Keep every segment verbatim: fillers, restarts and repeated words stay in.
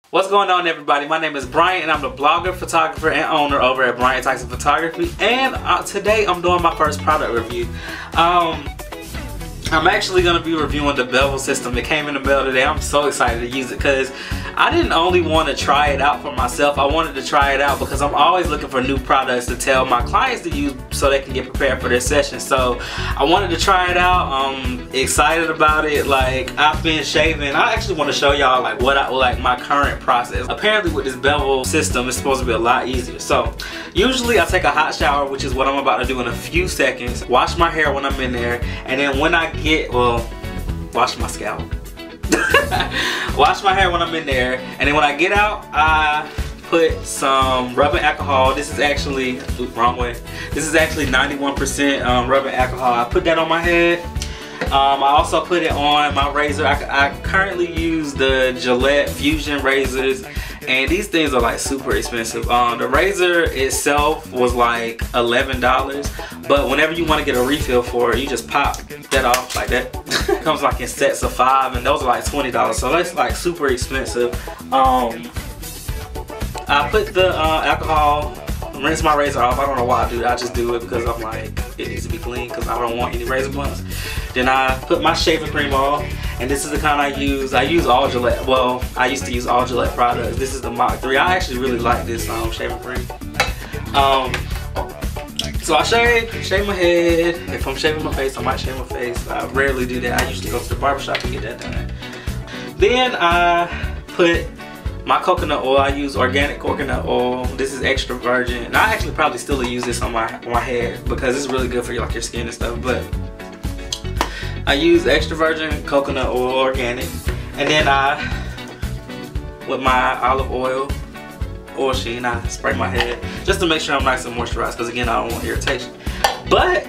What's going on, everybody? My name is Brian and I'm the blogger, photographer, and owner over at Brian Tyson Photography. And uh, today I'm doing my first product review. Um, I'm actually going to be reviewing the bevel system that came in the mail today. I'm so excited to use it because I didn't only want to try it out for myself. I wanted to try it out because I'm always looking for new products to tell my clients to use so they can get prepared for their session. So I wanted to try it out. I'm excited about it. Like, I've been shaving. I actually want to show y'all like what I like my current process. Apparently with this bevel system, it's supposed to be a lot easier. So usually I take a hot shower, which is what I'm about to do in a few seconds. Wash my hair when I'm in there, and then when I get, well, wash my scalp. Wash my hair when I'm in there, and then when I get out, I put some rubbing alcohol. This is actually, oops, wrong way. This is actually ninety-one percent um, rubbing alcohol. I put that on my head. Um, I also put it on my razor. I, I currently use the Gillette Fusion razors, and these things are like super expensive. Um, the razor itself was like eleven dollars, but whenever you want to get a refill for it, you just pop that off like that. It comes like in sets of five, and those are like twenty dollars, so that's like super expensive. Um, I put the uh, alcohol, rinse my razor off. I don't know why I do that. I just do it because I'm like, it needs to be clean because I don't want any razor bumps. Then I put my shaving cream on, and this is the kind I use. I use all Gillette. Well, I used to use all Gillette products. This is the Mach three. I actually really like this um, shaving cream. Um, so I shave, shave my head. If I'm shaving my face, I might shave my face. I rarely do that. I usually go to the barbershop and get that done. Then I put my coconut oil. I use organic coconut oil. This is extra virgin. And I actually probably still use this on my on my head because it's really good for your, like your skin and stuff. But I use extra virgin coconut oil, organic, and then I, with my olive oil, oil sheen, I spray my head just to make sure I'm nice and moisturized because again, I don't want irritation. But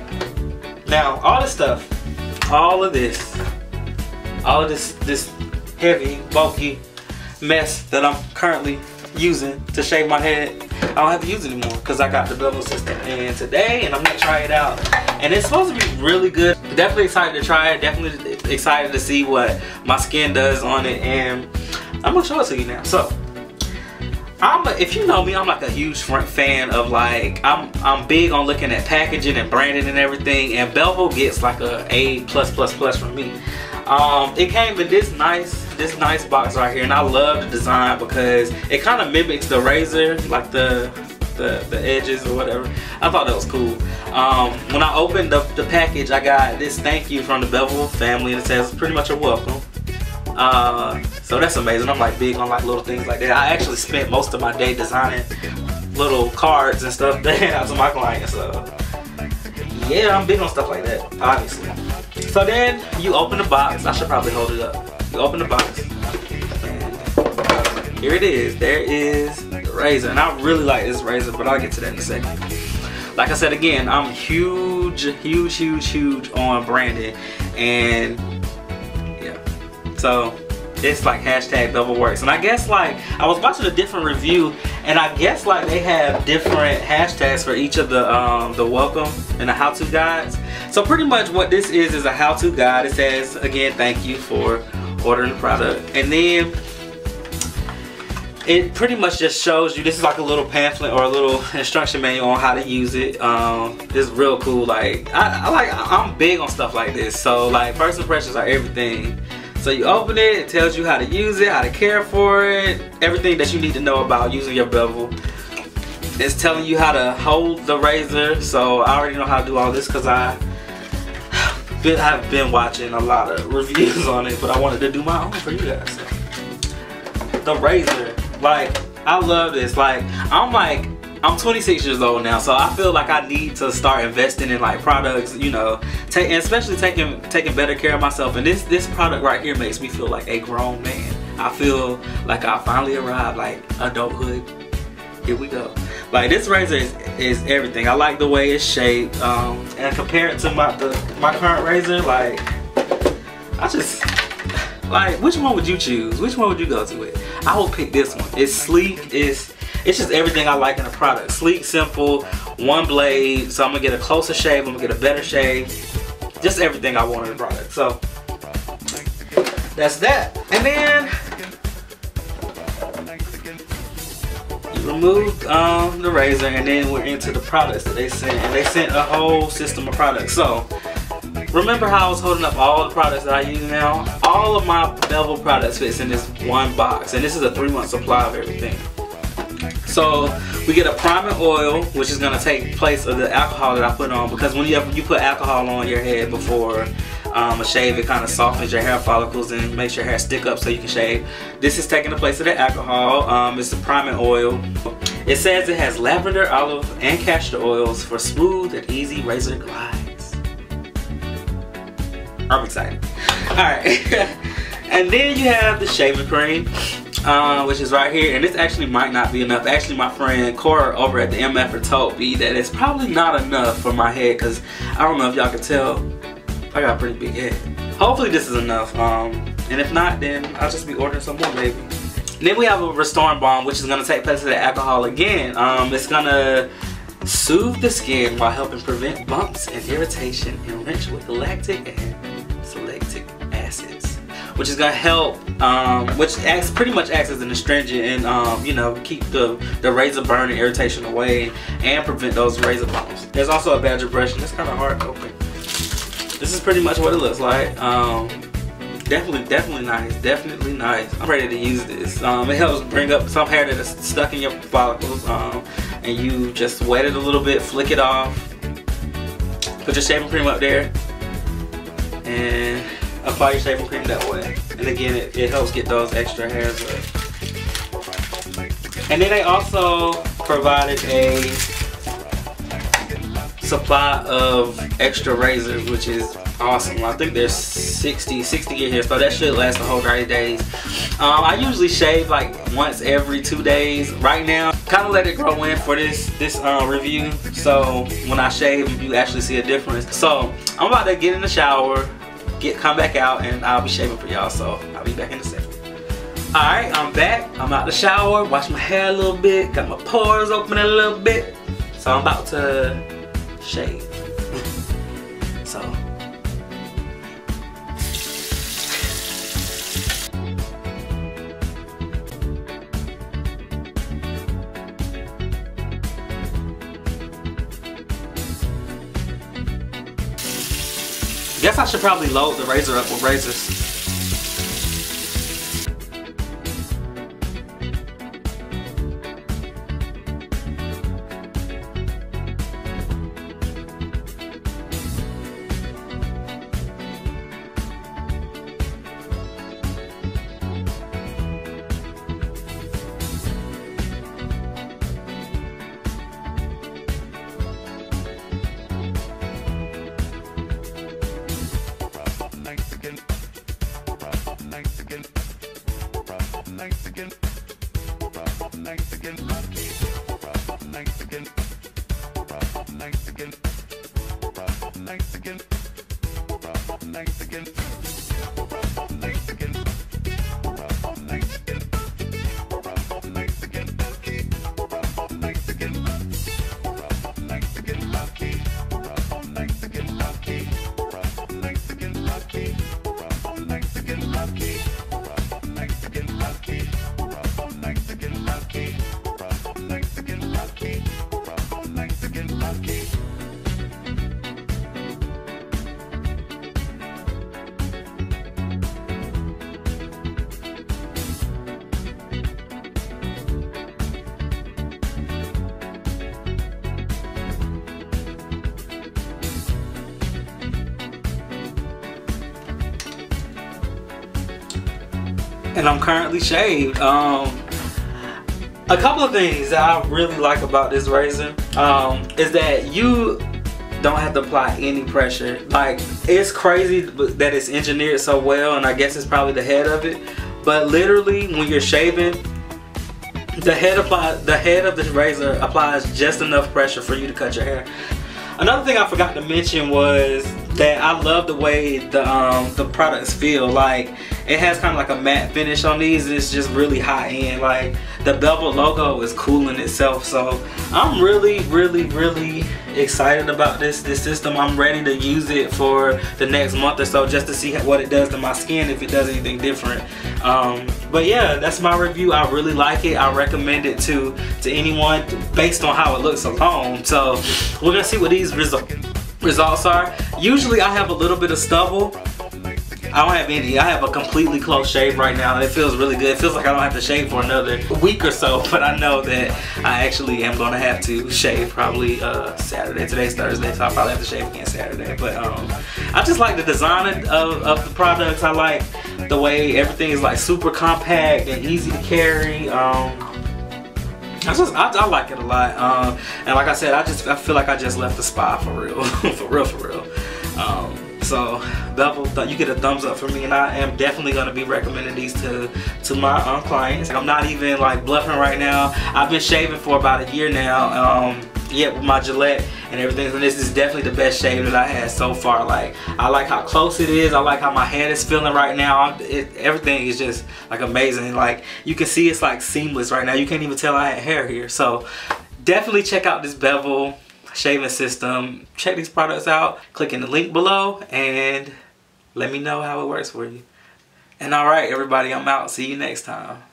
now all this stuff, all of this, all of this, this heavy, bulky mess that I'm currently using to shave my head, I don't have to use it anymore because I got the bevel system in today, and I'm gonna try it out. And it's supposed to be really good. Definitely excited to try it. Definitely excited to see what my skin does on it, and I'm gonna show it to you now. So, I'm a, if you know me, I'm like a huge fan of like I'm I'm big on looking at packaging and branding and everything, and bevel gets like a A plus plus plus from me. Um, it came in this nice this nice box right here, and I love the design because it kind of mimics the razor, like the the the edges or whatever. I thought that was cool. Um, when I opened the, the package, I got this thank you from the Bevel family, and it says pretty much a welcome. Uh, so that's amazing. I'm like big on like little things like that. I actually spent most of my day designing little cards and stuff to hand out to my clients. So yeah, I'm big on stuff like that, obviously. So then you open the box. I should probably hold it up. You open the box, and here it is. There is the razor, and I really like this razor, but I'll get to that in a second. Like I said again, I'm huge, huge, huge, huge on branding, and yeah. So it's like hashtag bevel works, and I guess like I was watching a different review, and I guess like they have different hashtags for each of the um, the welcome and the how-to guides. So pretty much what this is is a how-to guide. It says again, thank you for ordering the product, and then it pretty much just shows you, this is like a little pamphlet or a little instruction manual on how to use it. Um, this is real cool. Like I, I like I'm big on stuff like this. So like first impressions are everything. So you open it, it tells you how to use it, how to care for it, everything that you need to know about using your bevel. It's telling you how to hold the razor. So I already know how to do all this because I been, I've been watching a lot of reviews on it, but I wanted to do my own for you guys. So. The razor, like I love this. Like I'm like I'm twenty-six years old now, so I feel like I need to start investing in like products, you know, take, and especially taking taking better care of myself. And this this product right here makes me feel like a grown man. I feel like I finally arrived, like adulthood. Here we go. Like this razor is, is everything. I like the way it's shaped, um, and compared to my the, my current razor, like I just like, which one would you choose? Which one would you go to with? I would pick this one. It's sleek. It's it's just everything I like in a product. Sleek, simple, one blade. So I'm gonna get a closer shave. I'm gonna get a better shave. Just everything I want in a product. So that's that. And then removed um, the razor, and then we're into the products that they sent. And they sent a whole system of products. So remember how I was holding up all the products that I use now? All of my Bevel products fits in this one box, and this is a three month supply of everything. So we get a priming oil, which is going to take place of the alcohol that I put on, because when you have, you put alcohol on your head before um, a shave, it kind of softens your hair follicles and makes your hair stick up so you can shave. This is taking the place of the alcohol. Um, it's the priming oil. It says it has lavender, olive, and castor oils for smooth and easy razor glides. I'm excited. Alright. And then you have the shaving cream. Uh, which is right here, and this actually might not be enough. Actually, my friend Cora over at the M F told me that it's probably not enough for my head, because I don't know if y'all can tell, I got a pretty big head. Hopefully this is enough, um, and if not, then I'll just be ordering some more, maybe. Then we have a restoring balm, which is going to take place of the alcohol again. Um, it's going to soothe the skin while helping prevent bumps and irritation, enriched with lactic and salicylic acids, which is gonna help, um, which acts pretty much acts as an astringent and um, you know, keep the the razor burn and irritation away and prevent those razor bumps. There's also a badger brush, and it's kind of hard to open. This is pretty much what it looks like. Um, definitely, definitely nice. Definitely nice. I'm ready to use this. Um, it helps bring up some hair that is stuck in your follicles, um, and you just wet it a little bit, flick it off, put your shaving cream up there, and apply your shaving cream that way. And again, it, it helps get those extra hairs up. And then they also provided a supply of extra razors, which is awesome. I think there's sixty, sixty in here, so that should last the whole thirty days. Um, I usually shave like once every two days. Right now, kind of let it grow in for this this uh, review, so when I shave, you actually see a difference. So I'm about to get in the shower, Get, come back out, and I'll be shaving for y'all, so I'll be back in a second. Alright, I'm back. I'm out the shower, wash my hair a little bit, got my pores open a little bit, so I'm about to shave. So guess I should probably load the razor up with razors. And I'm currently shaved. Um, a couple of things that I really like about this razor um, is that you don't have to apply any pressure. Like, it's crazy that it's engineered so well, and I guess it's probably the head of it. But literally, when you're shaving, the head apply, the head of the razor applies just enough pressure for you to cut your hair. Another thing I forgot to mention was that I love the way the um, the products feel. Like it has kind of like a matte finish on these. It's just really high end. Like the bevel logo is cool in itself. So I'm really, really, really excited about this this system. I'm ready to use it for the next month or so just to see what it does to my skin, if it does anything different. Um, but yeah, that's my review. I really like it. I recommend it to to anyone based on how it looks alone. So we're gonna see what these results results are. Usually I have a little bit of stubble. I don't have any. I have a completely close shave right now, and it feels really good. It feels like I don't have to shave for another week or so, but I know that I actually am going to have to shave probably uh, Saturday. Today's Thursday, so I'll probably have to shave again Saturday. But um, I just like the design of, of the products. I like the way everything is like super compact and easy to carry. Um, I just I, I like it a lot, um, and like I said, I just I feel like I just left the spa for real, for real, for real. Um, so Bevel, you get a thumbs up from me, and I am definitely gonna be recommending these to to my um, clients. I'm not even like bluffing right now. I've been shaving for about a year now. Um, yeah, with my Gillette and everything, and this is definitely the best shave that I had so far. Like I like how close it is. I like how my head is feeling right now. It, everything is just like amazing. Like you can see it's like seamless right now. You can't even tell I had hair here. So definitely check out this Bevel shaving system. Check these products out. Click in the link below and let me know how it works for you. And alright everybody, I'm out. See you next time.